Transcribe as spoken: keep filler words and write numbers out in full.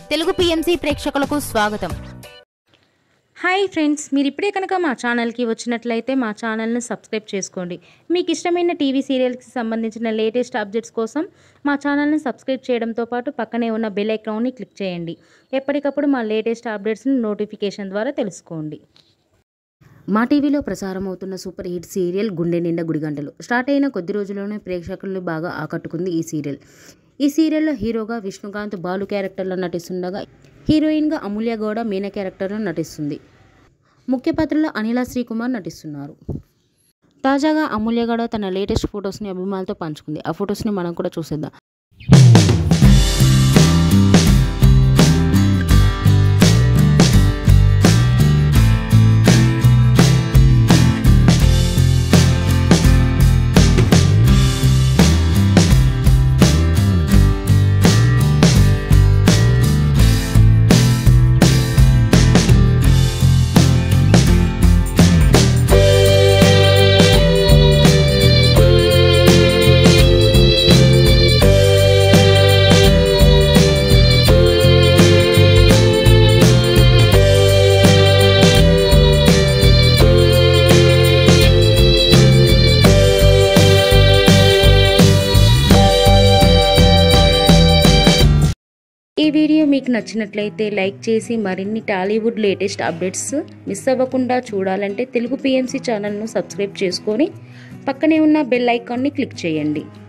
Telugu PMC ప్రేక్షకులకు స్వాగతం. Hi friends, మీరు ఇప్పుడే కనుక మా ఛానల్కి వచ్చినట్లయితే మా ఛానల్ని సబ్స్క్రైబ్ చేసుకోండి. మీకు ఇష్టమైన టీవీ సీరియల్స్కి సంబంధించిన లేటెస్ట్ అప్డేట్స్ కోసం మా ఛానల్ని సబ్స్క్రైబ్ చేయడంతో పాటు పక్కనే ఉన్న బెల్ ఐకాన్ని క్లిక్ చేయండి. ఎప్పటికప్పుడు మా లేటెస్ట్ అప్డేట్స్ని నోటిఫికేషన్ ద్వారా తెలుసుకోండి. మా టీవీలో ప్రసారం అవుతున్న సూపర్ హిట్ సీరియల్ గుండె నిండా గుడిగంటలు స్టార్ట్ అయిన కొద్ది రోజుల్లోనే ప్రేక్షకులను బాగా ఆకట్టుకుంది ఈ సీరియల్. ఈ సీరియల్లో హీరోగా విష్ణుకాంత్ బాలు క్యారెక్టర్లో నటిస్తుండగా హీరోయిన్గా అమూల్య గౌడ మీనా క్యారెక్టర్లో నటిస్తుంది. ముఖ్య పాత్రలో అనిలా శ్రీకుమార్ నటిస్తున్నారు. తాజాగా అమూల్య గౌడ తన లేటెస్ట్ ఫొటోస్ని అభిమానులతో పంచుకుంది. ఆ ఫొటోస్ని మనం కూడా చూసేద్దాం. ఈ వీడియో మీకు నచ్చినట్లయితే లైక్ చేసి మరిన్ని టాలీవుడ్ లేటెస్ట్ అప్డేట్స్ మిస్ అవ్వకుండా చూడాలంటే తెలుగు పిఎంసి ఛానల్ను సబ్స్క్రైబ్ చేసుకొని పక్కనే ఉన్న బెల్ ఐకాన్ని క్లిక్ చేయండి.